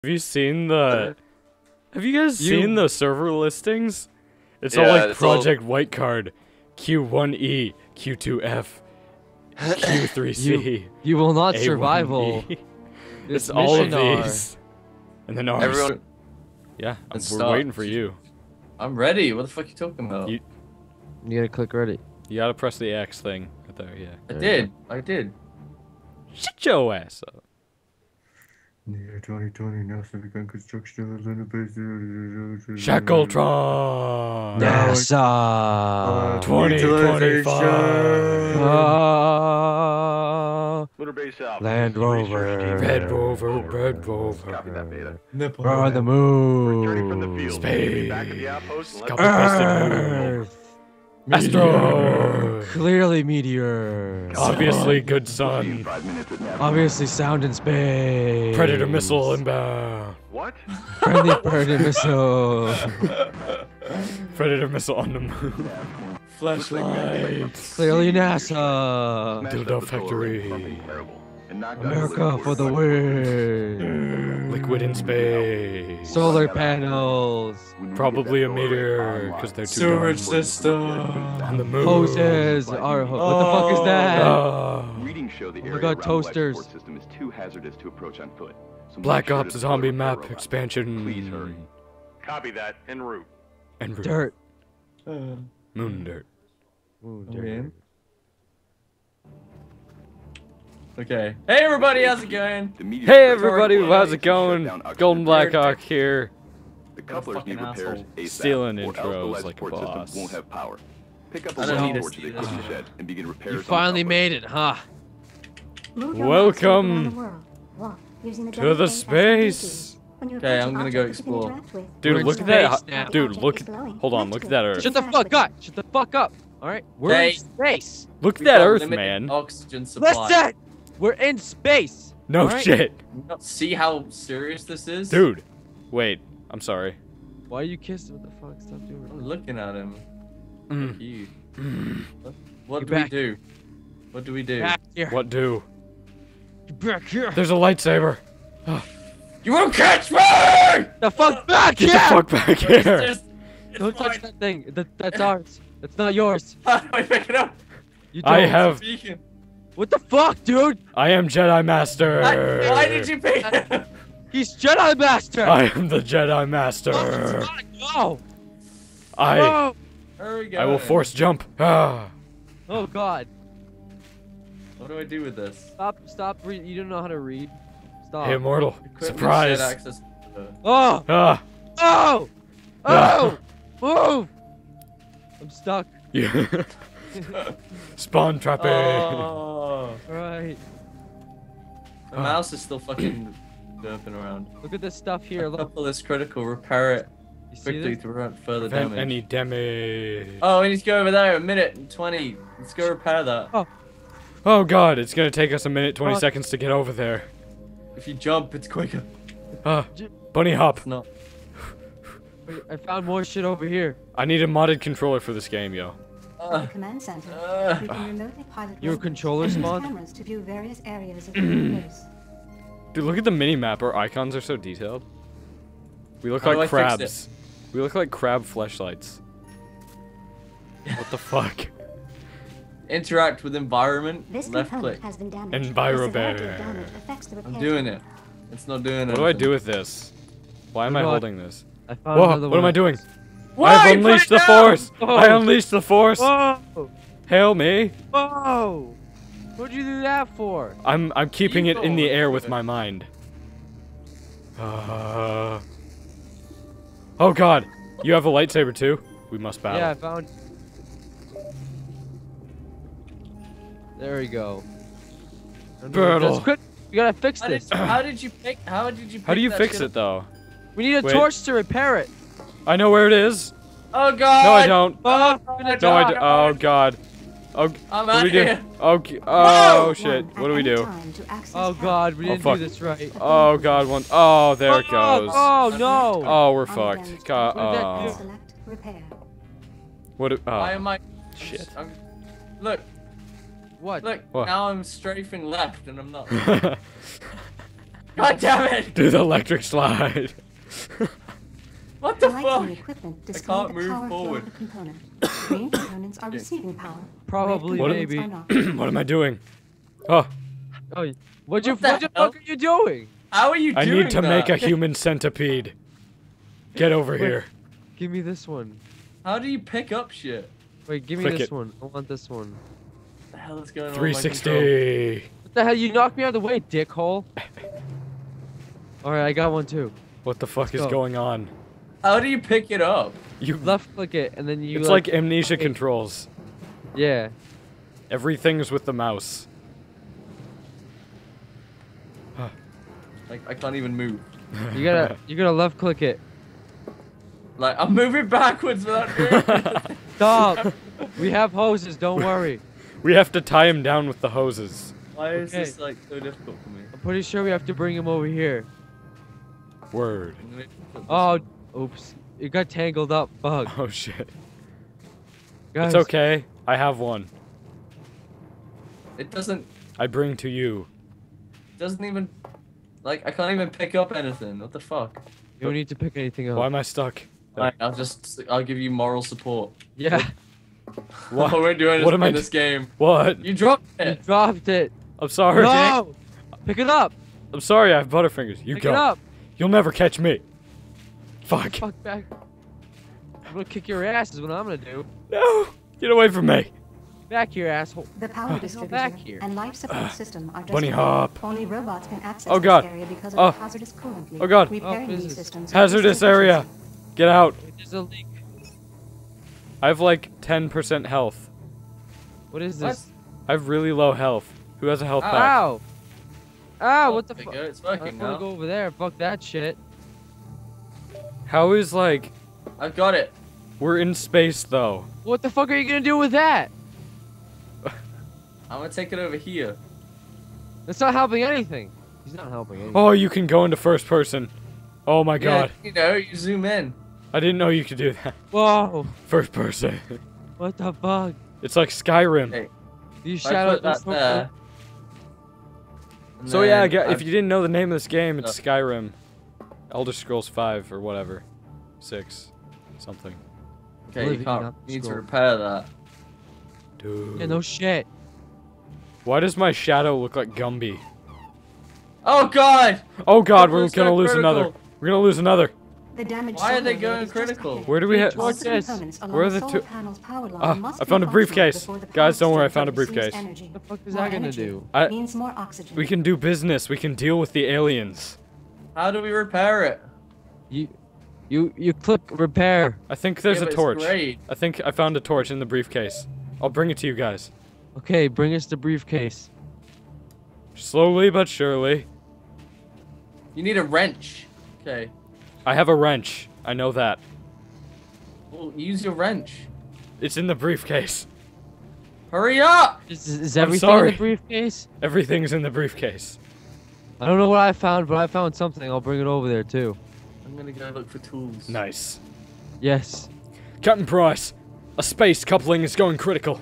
Have you seen the? Have you guys seen the server listings? It's all like Project White Card, Q1E, Q2F, Q3C. You will not A1E. survival. It's all of these. And then ours. Everyone, yeah, we're waiting for you. I'm ready. What the fuck are you talking about? You gotta click ready. You gotta press the X thing right there, yeah. I did. Shut your ass up. Yeah, 2020, NASA begun construction of the lunar base. Shackletron! NASA! 2025! Lunar base out. Land Rover. Red Rover, Red Rover. Copy that, Beta. We're on the moon. Returning from the field. Space. Back at the outpost and Copy let's pasted. Astro! Clearly meteor. Obviously good sun. 5 minutes at navigation. Obviously sound in space. Predator missile inbound. What? Friendly Predator missile. Predator missile on the moon. Flashlights. Clearly NASA. Dildo factory. America for the win. Liquid in space. Solar panels. Probably a meteor, because they're too Sewerage dark. system. On the moon. Hoses. What the fuck is that? Readings show the area God, around the life toasters. support system is too hazardous to approach on foot. So make Black sure Ops to zombie deploy map robots. expansion. Please hurry. Copy that. En route. And Dirt. moon dirt. Ooh, Are we dirt. in? Okay. Hey everybody, how's it going? The meteor Hey strike everybody, is how's it shut down going? oxygen Golden production. Blackhawk here. The couplers need fucking repairs asshole. ASAP, Stealing or else the intros life like a support boss. system won't have power. Pick up a I don't need light to torch at the steal equipment this. shed and begin repairs. You on the finally couplers. made it, huh? Welcome to the space. Okay, I'm gonna go explore. Dude, We're in look at that. space now. Dude, look. Hold on, look at that Earth. Shut the fuck up! Shut the fuck up! Alright? We're Hey. in space! Look at We've that got Earth, limited man. Oxygen supply. Listen! We're in space! No Alright. shit. You not see how serious this is? Dude. Wait, I'm sorry. Why are you kissing? What the fuck? Stop doing I'm it. looking at him. Mm. Fuck you. Mm. What Get do we back. do? What do we do? Back here. What do? Get back here. There's a lightsaber. You won't catch me! The fuck back Get here! the fuck back here. Don't touch that thing. That's ours. That's not yours. How do I pick it up? You don't. I have. Beacon. What the fuck, dude? I am Jedi Master. Why did you pick it up? He's Jedi Master! I am the Jedi Master. No! I No! Where are we going? I will force jump. Ah. Oh god. What do I do with this? Stop read. You don't know how to read. Stop. Hey, Immortal. Equipment Surprise. shed access. Oh! Ah. Oh! Oh! Move! I'm stuck. Yeah. Spawn trapping. Oh. Alright. The mouse is still fucking derping around. Look at this stuff here. A Look. couple is critical. Repair it You see quickly this? to prevent further Prevent damage. any damage. Oh, we need to go over there. A minute and 20. Let's go repair that. Oh god, it's gonna take us a minute 20 Oh. seconds to get over there. If you jump, it's quicker. Bunny hop. It's not. Wait, I found more shit over here. I need a modded controller for this game, yo. Uh, Command center. uh, You can remotely pilot Your robots controller and use spawn? cameras to view various areas of the universe. Dude, look at the mini map. Our icons are so detailed. We look How do like I fix crabs. We look like crab fleshlights. What the fuck? interact with environment. This Left component click. has been damaged. Envirobear. The severity of damage affects the I'm repair doing time. it. It's not doing it. What do I do with this? Why am I God. holding this? I found Whoa, another what am one. I doing? Why? I've Put unleashed it the down! force! I unleashed the force! Whoa! Hail me! Whoa! What'd you do that for? I'm keeping it in the Evil. air with my mind. Oh god, you have a lightsaber too? We must battle. Yeah, I found. There we go. Battle. Quick, we gotta fix this. How did you pick? How did you? Pick How do you that fix shit it though? We need a Wait. torch to repair it. I know where it is. Oh god! No, I don't. Oh, I'm I'm gonna No, I die. do. Oh god. Oh, I'm what do out we do? here. Okay. Oh One shit. at What do we any do? time to access Oh help. god, we Oh, didn't fuck. do this right. Oh god. One. Oh, there it goes. Oh no! Oh, we're On fucked. damaged God. What Oh. did Select repair. What? Do, Why oh. am I? Shit. Look, What? look. What? Now I'm strafing left, and I'm not. God damn it! Do the electric slide. What the Lighting fuck? equipment I display can't the move power flow forward. of the component. Green components are receiving power. Probably, Red maybe. components are not. What am I doing? Oh, Oh, what What the the hell? fuck are you doing? How are you I doing need to that? make a human centipede. Get over here. Give me this one. How do you pick up shit? Wait, give me Click this it. one. I want this one. What the hell is going on? with my control? 360. What the hell? You knocked me out of the way, dickhole. Alright, I got one too. What the fuck is go. going on? How do you pick it up? You. Left click it, and then you. It's like amnesia controls. Yeah. Everything's with the mouse. Like I can't even move. You gotta left click it. Like I'm moving backwards without doing it. Stop. We have hoses. Don't worry. We have to tie him down with the hoses. Why is Okay. this like so difficult for me? I'm pretty sure we have to bring him over here. Word. I'm gonna put this- Oh, oops. It got tangled up. Bug. Oh shit. Guys, It's okay. I have one. It doesn't I bring to you. even like I can't even pick up anything. What the fuck? You don't need to pick anything up. Why am I stuck? Alright, I'll give you moral support. Yeah. What? What we're doing What is am I in this game. What? You dropped You it. dropped it. I'm sorry. No. Pick it up. I'm sorry. I have butterfingers. You Pick go. it up. You'll never catch me. Fuck. Fuck back. I'm gonna kick your ass is what I'm gonna do. No. Get away from me. Back here, asshole. The power back distributor here. and life support system are just Bunny hop. Only robots can access Oh, God. this area because of Oh. the hazardous coolant leak. Oh, God. Repairing Oh, these this is systems Hazardous increases area. efficiency. Get out. There's a leak. I have like 10% health. What is What? this? I have really low health. Who has a health pack? Ow! Ow! What the There you fuck? go, It's I working wanna now. go over there. Fuck that shit. How is like I've got it. we're in space though? What the fuck are you gonna do with that? I'm gonna take it over here. That's not helping anything. He's not helping anything. Oh, you can go into first person. Oh my god. Yeah, you know, you zoom in. I didn't know you could do that. Whoa! First person. What the fuck? It's like Skyrim. Hey, These if I shadows. put that there. and So yeah, then if you didn't know the name of this game, it's Oh. Skyrim. Elder Scrolls 5 or whatever. 6. Something. Okay, you Living can't. up You need to scroll. repair that. Dude. Yeah, no shit. Why does my shadow look like Gumby? Oh god! Oh god, Oh, we're it's gonna so lose another. critical. We're gonna lose another. The damaged Why are solar they array going is just critical? ahead. Where do we have? All Torches. components along Where are the the solar two- panel's power line Ah, must I be found a functional briefcase. before the Guys, don't power worry, I system found a receives briefcase. energy. What the fuck is More that gonna energy do? means more oxygen. We can do business. We can deal with the aliens. How do we repair it? You click repair. I think there's Yeah, a but it's torch. great. I think I found a torch in the briefcase. I'll bring it to you guys. Okay, bring us the briefcase. Slowly but surely. You need a wrench. Okay. I have a wrench. I know that. Well, use your wrench. It's in the briefcase. Hurry up! Is I'm everything in sorry. the briefcase? Everything's in the briefcase. I don't know what I found, but I found something. I'll bring it over there too. I'm gonna go look for tools. Nice. Yes. Captain Price, a space coupling is going critical.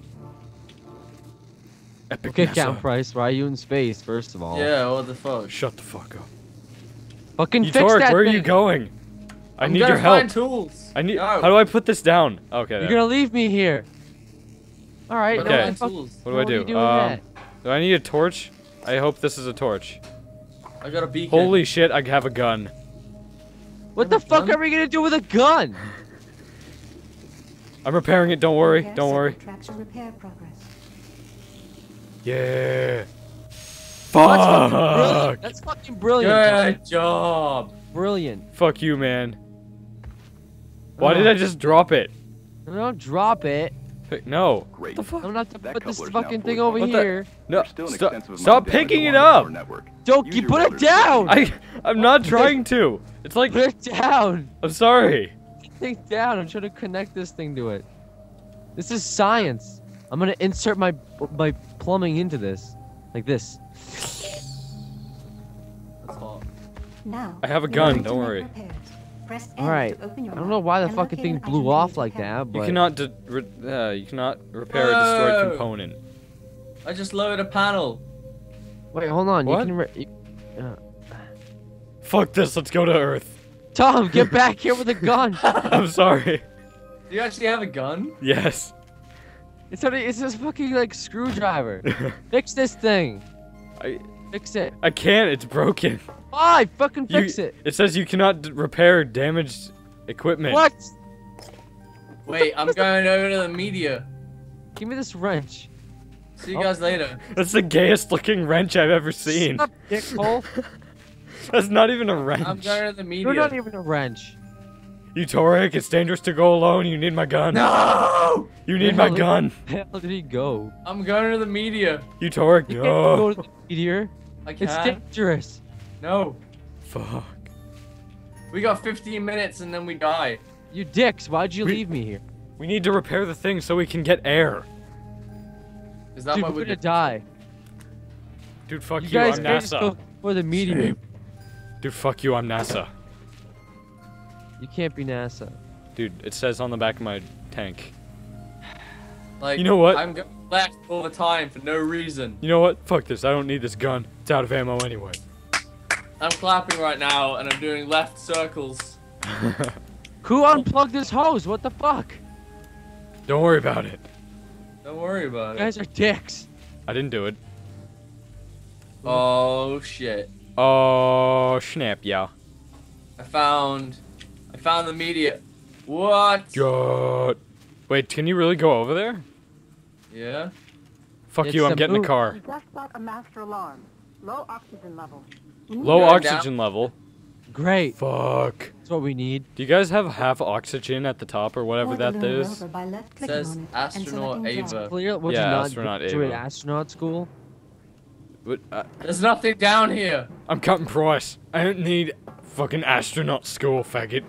Epic Okay, NASA. Count Price, why are you in space, first of all? Yeah, what the fuck? Shut the fuck up. Fucking fix Torque, that where are thing. you going? I I'm need gonna your help. find tools. I need. No. How do I put this down? Okay. You're there. gonna leave me here. Alright, But Okay. I what find the fuck? tools. What do I do? you doing that? Do I need a torch? I hope this is a torch. I got a beacon. Holy shit! I have a gun. What the Have a fuck gun? are we gonna do with a gun? I'm repairing it. Don't worry. Repair Don't worry. circuit tracks your repair progress. Yeah. Brilliant. Fuck. That's fucking brilliant. Good job. Brilliant. Fuck you, man. Why did I just drop it? Don't drop it. Hey, no. Great. The fuck? I'm gonna have to That put this coupler's now fucking fully thing over What the- here. No. There's still an Stop, extensive amount stop of damage picking it along the up. power network. Don't Use you your put it welders. down. I'm not trying to. It's like Put it down. I'm sorry. Thing down. I'm trying to connect this thing to it. This is science. I'm gonna insert my plumbing into this, like this. That's hot. Now, I have a you're gun, going to don't make worry. repairs. Press N Alright. to open your I don't map know why the and fucking locate thing an blew item off to like repair. that, but You cannot you cannot repair a destroyed Whoa. component. I just lowered a panel. wait, hold on. What? You can Fuck this, let's go to Earth. Tom, get back here with a gun. I'm sorry. Do you actually have a gun? Yes. It's this fucking like screwdriver. Fix this thing. I Fix it. can't, it's broken. Why? Fucking fix it. It says you cannot repair damaged equipment. What? Wait, I'm going over to the media. Give me this wrench. See you guys later. That's the gayest looking wrench I've ever seen. Shut up, dickhole. That's not even a wrench. I'm going to the media. You're not even a wrench. You Torek, it's dangerous to go alone. You need my gun. No! You need my gun. Where the hell did he go? I'm going to the media. You Torek, You can't no. go to the meteor. I It's can't. dangerous. No. Fuck. We got 15 minutes and then we die. You dicks, why'd you leave me here? We need to repair the thing so we can get air. Is that Dude, what we're we gonna did? die. Dude, fuck You you, guys I'm can't just go NASA. for the meteor. Dude, fuck you, I'm NASA. You can't be NASA. Dude, it says on the back of my tank. Like, You know what? I'm going left all the time for no reason. You know what? Fuck this, I don't need this gun. It's out of ammo anyway. I'm clapping right now and I'm doing left circles. Who unplugged this hose? What the fuck? Don't worry about it. Don't worry about You it. guys are dicks. I didn't do it. Oh shit. Oh, snap, yeah. I found the media. What? God. Wait, can you really go over there? Yeah. Fuck It's you, I'm a getting a move. car. We just got a master alarm. Low oxygen level. Low Going oxygen level. Great. Fuck. That's what we need. Do you guys have half oxygen at the top or whatever that is? Says astronaut Ava. Clear. Would Yeah, you not astronaut go to an Ava. astronaut school? What, There's nothing down here. I'm cutting price. I don't need fucking astronaut school, faggot.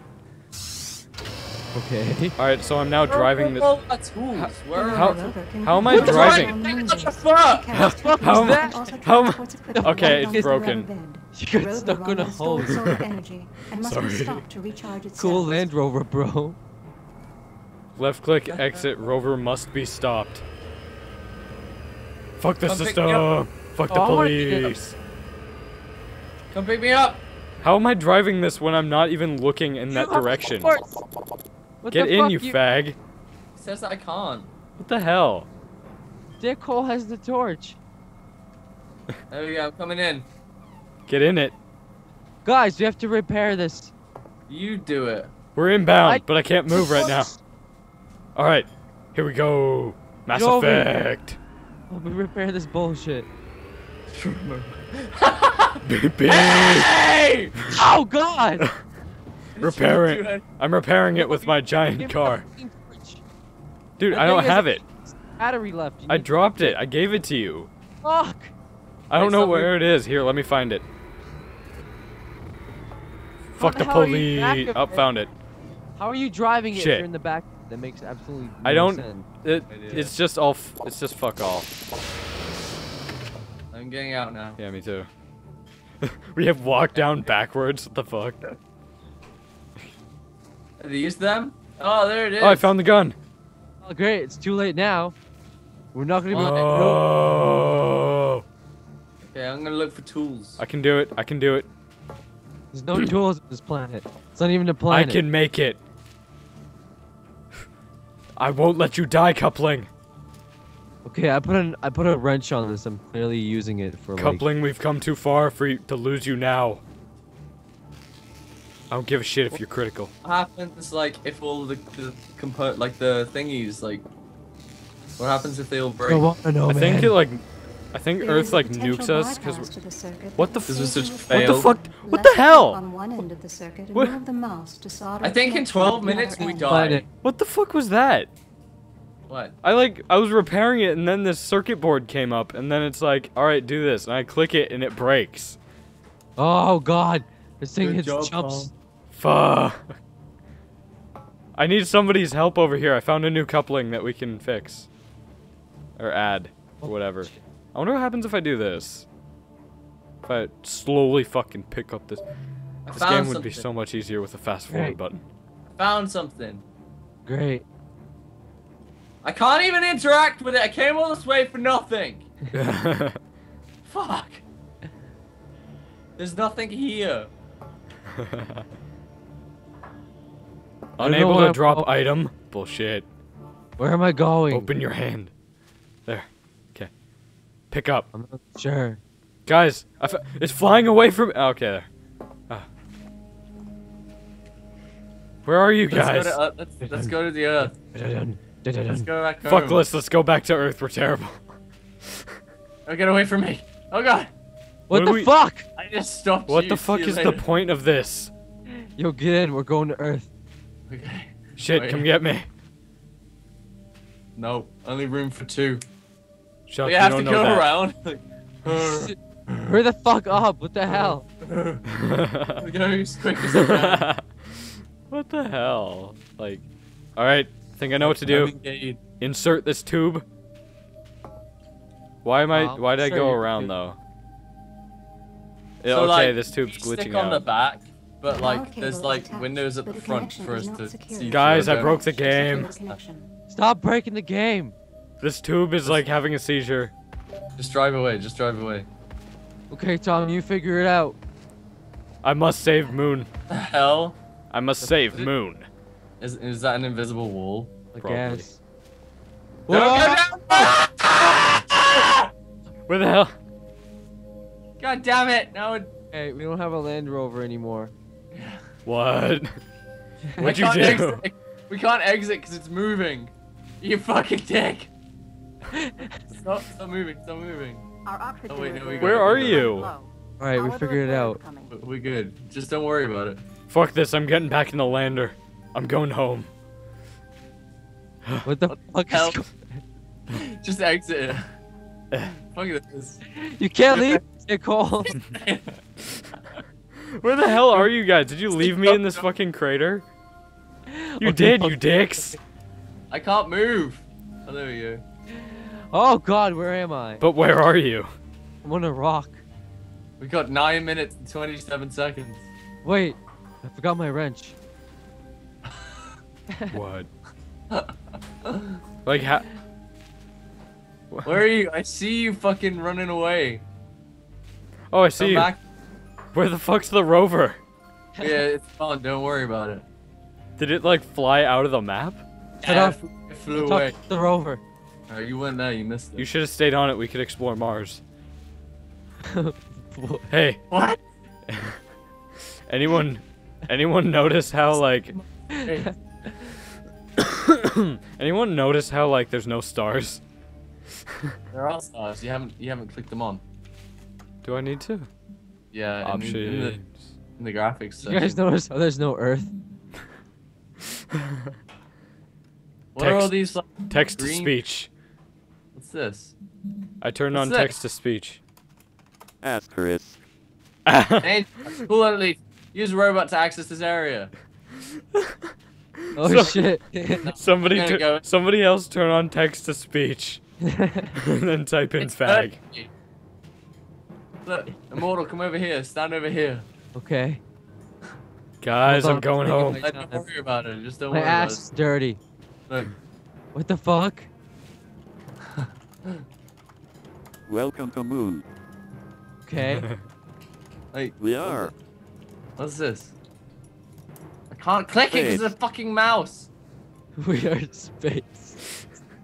Okay. Alright, so I'm now driving this. Oh, that's tools. Where How- are how am I driving? What the fuck? How am I- Okay, it's broken. You got stuck on a hose. Sorry. Cool Land Rover, bro. Left click, exit, rover must be stopped. Fuck the Come pick me up. system. Fuck the Oh, I wanna pick it up. police. Come pick me up. How am I driving this when I'm not even looking in that direction? What Get the in, fuck, you fag. It says I can't. What the hell? Dickhole has the torch. There we go. I'm coming in. Get in it. Guys, we have to repair this. You do it. We're inbound, but I can't move right now. Alright, here we go. Mass Get over here. Effect. Let me repair this bullshit. Beep. Hey! Oh God! Repairing. I'm repairing it with my giant car. Dude, That I don't thing has have a it. Battery left. You I need- dropped it. I gave it to you. Fuck! I don't Wait, know so we- where it is. Here, let me find it. Fuck the the hell are you back police. of Oh, it? found it. How are you driving it if Shit. you're in the back? That makes absolutely no I don't. sense. It's just all. It's just fuck all. I'm getting out now. Yeah, me too. We have walked down backwards. What the fuck? Are these them? Oh, there it is. Oh, I found the gun. Oh great, it's too late now. We're not gonna be. Oh. Okay, I'm gonna look for tools. I can do it. I can do it. There's no tools on this planet. It's not even a I planet. can make it. I won't let you die, coupling. Okay, I put a wrench on this. I'm clearly using it for like. Coupling, we've come too far for you to lose you now. I don't give a shit if you're critical. What happens like if all the thingies like? What happens if they all break? I wanna know, I think man. it like, I think Earth like nukes us because. What the? This was just What failed. the fuck? What the hell? On one end of the circuit and What? move the mouse to solder I think in connection 12 at the minutes other we end. die. Planet. What the fuck was that? What? I was repairing it and then this circuit board came up and then it's like, all right, do this, and I click it and it breaks. Oh God, this thing Good hits job, jumps. Fuck. I need somebody's help over here. I found a new coupling that we can fix. Or add. Or whatever. I wonder what happens if I do this. If I slowly fucking pick up this. I This found game would something. be so much easier with a fast forward Right. button. Found something. Great. I can't even interact with it. I came all this way for nothing. Fuck. There's nothing here. Unable where to I'm drop going. item. Bullshit. Where am I going? Open your hand. There. Okay. Pick up. I'm not sure. Guys, it's flying away from. Okay, there. Where are you guys? Let's go to the Earth. Let's go back home. Fuck this. Let's go back to Earth. We're terrible. Oh, get away from me. Oh god. What What the do we- fuck? I just stopped What you. the fuck See you is the later. point of this? Yo, get in. We're going to Earth. Okay. Shit, Wait. come get me. No, only room for 2. Chuck, We you have to don't know go that. around. Hurry the fuck up. What the hell? We're going as quick as I can. What the hell? Like, alright, think I know what to do. Engage. Insert this tube. Why did I Sure, go you around can. though? Yeah, So, okay, like, this tube's you glitching stick on the out. back, but like Power there's cable like attached, windows at but the the front connection for us is not to secure. see. Guys, I logo. broke the game. Connection. Stop breaking the game. This tube is like having a seizure. Just drive away. Just drive away. Okay, Tom, you figure it out. I must save Moon. The hell? I must save Moon. Is that an invisible wall? I Probably. guess. Don't go down! Where the hell? God damn it! Now it. Hey, we don't have a Land Rover anymore. What? I What'd you can't do? exit. We can't exit because it's moving. You fucking dick. Stop moving. Stop moving. Our oxygen Oh, wait, no, we reserve got Where it. are is you? low. Alright, we However, figured it a flare is out. coming. We're good. Just don't worry about it. Fuck this, I'm getting back in the lander. I'm going home. What the fuck hell? is going Just exit it. Fuck this. You can't leave, Nicole. Where the hell are you guys? Did you leave me in this fucking crater? You did, you dicks. I can't move. Oh, there we go. Oh god, where am I? But where are you? I'm on a rock. We got 9 minutes and 27 seconds. Wait, I forgot my wrench. What? Like how? Where are you? I see you fucking running away. Oh, I see Come you. back. Where the fuck's the rover? Yeah, it's fine. Don't worry about it. Did it like fly out of the map? Shut Yeah, up. it flew Talk away. to the rover. You weren't there. You missed it. You should have stayed on it. We could explore Mars. Hey, What? anyone notice how like? Hey, Anyone notice how like there's no stars? there are stars. You haven't clicked them on. Do I need to? Yeah. Options. In the graphics. You guys section. notice how there's no Earth? What are all Text- these? Like, Text to green- speech. What's this? I turned What's on that? text to speech. Asterisk. Hey, Coolant leaf. Use robot to access this area. Oh So- shit. Somebody, I'm gonna go. somebody else turn on text to speech, and then type in It's fag. dirty. Look, Immortal, come over here. Stand over here. Okay. Guys, Hold I'm on, going I'm home. thinking Don't worry about it. Just don't My worry about ass is dirty. it. Look. What the fuck? Welcome to Moon. Okay. Like, We are. what's this? I can't click it because Wait. of the fucking mouse. We are in space.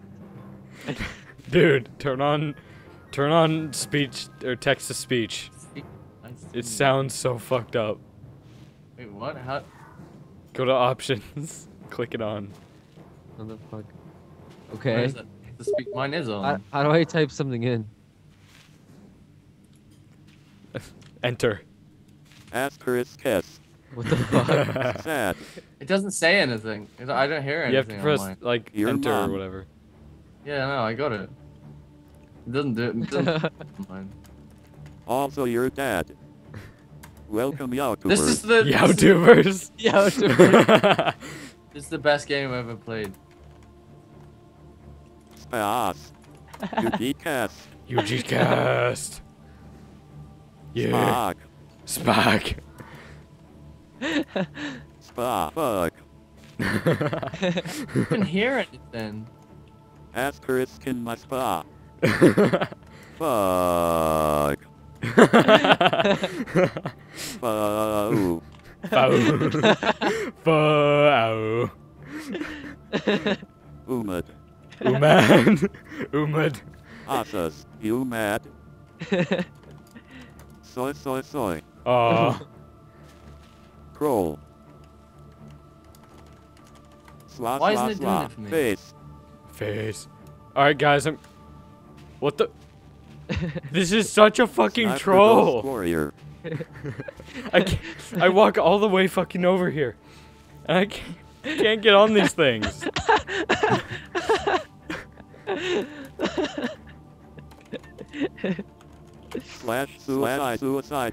Dude, turn on speech or text to speech. It sounds so fucked up. Wait, what? How? Go to options. Click it on. What the fuck? Where Okay. is it? The speak. Mine is on. How do I type something in? Enter. Asterisk S. What the fuck? Sad. It doesn't say anything. I don't hear anything. You have to press on mine. like Your enter or mom. whatever. Yeah, no, I got it. It doesn't do it. It doesn't mine. Also your dad. Welcome YouTubers. This is the YouTubers. Yeah. This is the best game I've ever played. SPAAACE. UGcast. UGcast. Yeah. Spock. Spock. Spa. Fuck. I can hear anything. Asterisk in my spa. Fuck. Fuck. Fow. Umad. Umad. Umad. Asas. You mad? Soy, soy, soy. Aw. Kroll. Swa, Why isn't swa, it doing swa. it for me? Face. Face. Alright, guys, what the? This is such a fucking Sniper troll. Ghost Warrior. I walk all the way fucking over here. And I can't get on these things. Slash suicide. Suicide.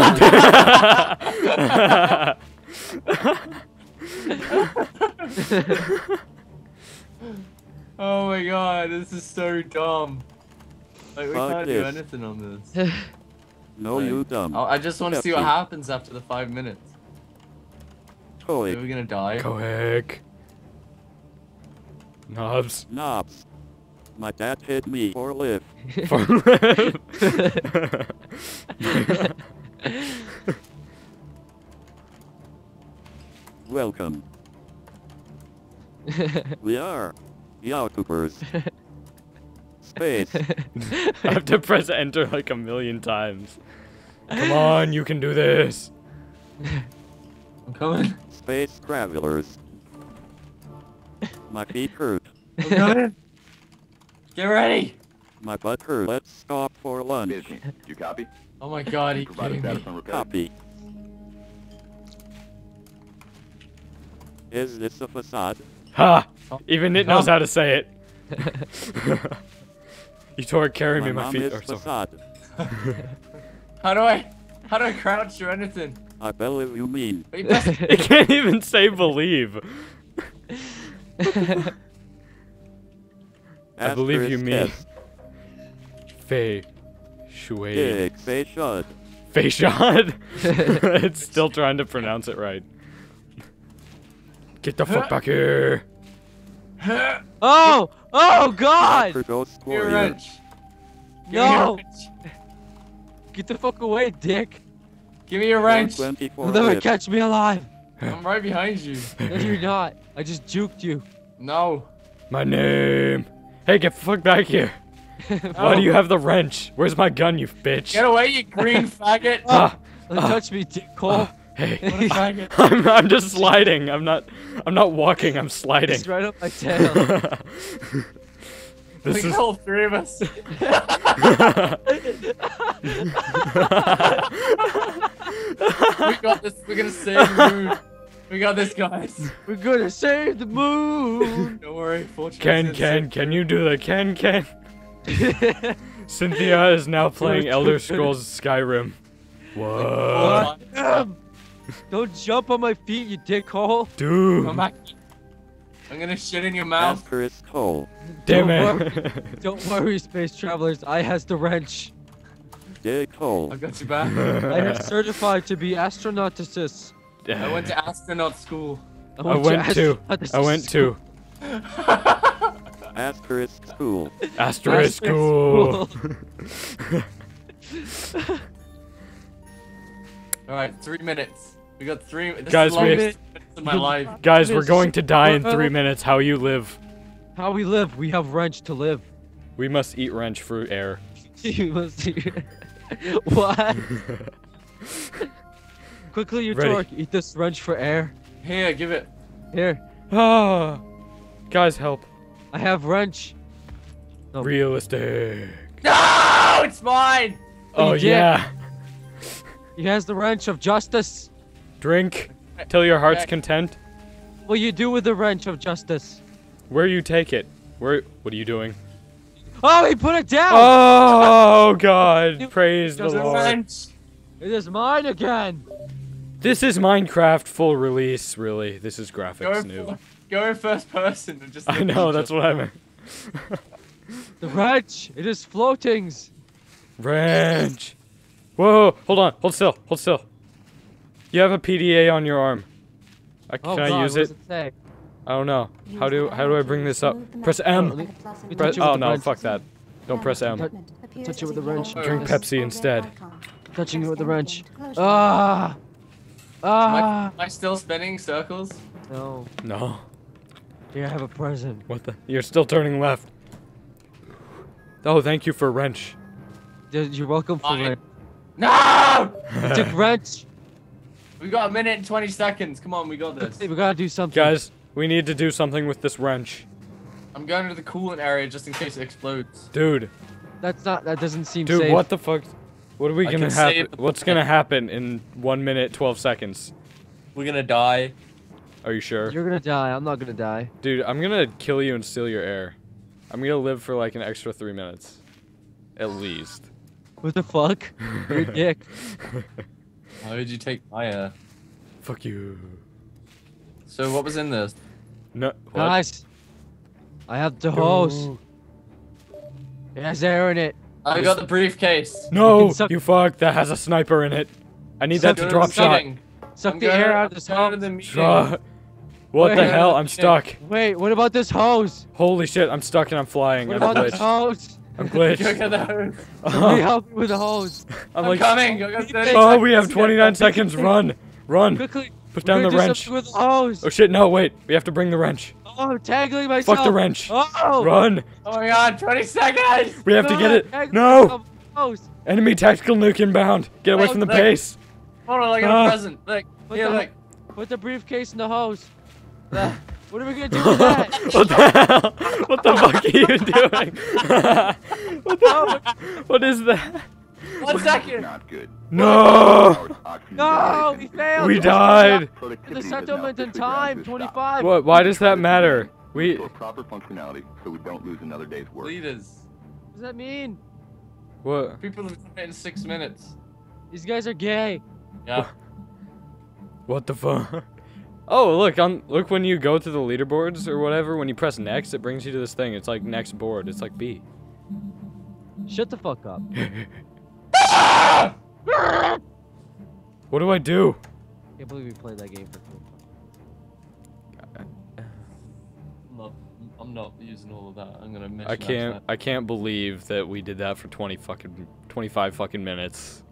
Oh my god, this is so dumb. Like, we Fuck can't do this. anything on this. No, Like, you dumb. I just want to see what Pepsi. happens after the 5 minutes. Are Toy. we gonna die? Go heck. Knobs. Knobs. My dad hit me for live. For Welcome. We are YouTubers. Space. I have to press enter like a million times. Come on, you can do this. I'm coming. Space travelers. My feet hurt. I'm coming. Get ready. My butt hurt. Let's stop for lunch. Busy. You copy? Oh my god, he Provided kidding status me. on repair. Copy. Is this a facade? Ha! Even it knows Oh. how to say it. You tore carry me, my mom feet is are so. facade. How do I crouch or anything? I believe you mean. Wait, press- It can't even say believe. I believe you Asterisk mean. S. Fey. Shui. Dig. Face shut. Face shot? It's still trying to pronounce it right. Get the fuck back here. Oh! Oh God! Sniper Ghost Give me a Warrior. wrench. Give me a No! wrench. Get the fuck away, dick! Give me a wrench. 424 You'll never live. catch me alive! I'm right behind you. No, you're not. I just juked you. No. My name. Hey, get the fuck back here. Why do you have the wrench? Where's my gun, you bitch? Get away, you green faggot. Ah, Don't touch me, dick hole. hey. What a faggot. I'm just sliding. I'm not walking. I'm sliding. It's right up my tail. This Look is at all three of us. We got this. We're gonna save the moon. We got this, guys. We're gonna save the moon! Don't worry. Fortunately, Can you do the Ken? Cynthia is now playing Elder Scrolls Skyrim. What? Don't jump on my feet, you dickhole! Dude. Come back. I'm gonna shit in your mouth. Asterisk hole. Damn Don't it. Don't worry, space travelers. I has the wrench. Dig hole. I got you back. I am certified to be astronauticist. I went to astronaut school. I went to. Asterisk school. Asterisk school. All right, 3 minutes. We got 3. This Guys, is the we- longest minutes of my life. Guys, we're going to die in 3 minutes. How you live? How we live? We have wrench to live. We must eat wrench for air. You must hear. What? Quickly, you Ready. torque. Eat this wrench for air. Here, give it. Here. Ah, guys, help! I have wrench. No. Realistic. No, it's mine. Oh did. yeah. He has the wrench of justice. Drink till your heart's Okay. content. What you do with the wrench of justice? Where you take it? What are you doing? Oh, he put it down! Oh God! Praise the There's a Lord. wrench. It is mine again. This is Minecraft full release. Really, this is graphics new. Go in first person and just. I know. That's what I meant. The wrench. It is floatings. Wrench. Whoa! Hold on. Hold still. Hold still. You have a PDA on your arm. Oh, Can I God, use what it? does it say? I don't know. How do I bring this up? Press M. Let me Press, touch it with oh the no! wrench. Fuck that. Don't press M. Touch it with the wrench. Drink Pepsi instead. Touching it with the wrench. Ah! Ah! Am I still spinning circles? No. No. Here, I have a present. What the? You're still turning left. Oh, thank you for wrench. You're welcome for Fine. it. No! Took wrench. We got a minute and 20 seconds. Come on, we got this. We gotta do something. Guys, we need to do something with this wrench. I'm going to the coolant area just in case it explodes. Dude. That doesn't seem Dude, safe. what the fuck? What are we I gonna can happen? save the What's planet. gonna happen in 1 minute, 12 seconds? We're gonna die. Are you sure? You're gonna die. I'm not gonna die. Dude, I'm gonna kill you and steal your air. I'm gonna live for like an extra 3 minutes. At least. What the fuck? You're a dick. Why did you take my air? Fuck you. So what was in this? No. What? Guys, I have the hose. It has air in it. I got the briefcase. No, can suck- you fuck. That has a sniper in it. I need that Suck to Go drop the shot. meeting. Suck I'm the going- air out I'm of this going to hose. the meeting. Shot. What the Wait. hell? I'm stuck. Wait, what about this hose? Holy shit, I'm stuck and I'm flying. What I'm about this glitched. hose? I'm Go glitched. get the hose. Somebody help me with the hose. I'm I'm like, coming. I got 30 oh, we have seconds. 29 seconds. Run. Run. Quickly. Put we're down the gonna do wrench. something with the hose. Oh shit, no, wait. We have to bring the wrench. Oh, I'm tangling myself. Fuck the wrench. Oh. Run. Oh my god, 20 seconds! We have to get it. Tangling No. myself with the hose. Enemy tactical nuke inbound. Get away Wait, from the look. base. Hold on, I got Ah. a present. Look, What here, the- look. Put the briefcase in the hose. What are we gonna do with that? What the hell? What the fuck are you doing? What the? What is that? 1 second! Not good. No. No, we failed. We died. The settlement in time, 25. What? Why does that matter? We. For proper functionality, so we don't lose another day's work. Leaders. What does that mean? What? People have done it in 6 minutes. These guys are gay. Yeah. What the fuck? Oh, look when you go to the leaderboards or whatever, when you press next, it brings you to this thing. It's like next board. It's like B. Shut the fuck up. What do I do? Can't believe we played that game for free. I'm not using all of that. I'm gonna miss I can't believe that we did that for 25 fucking minutes.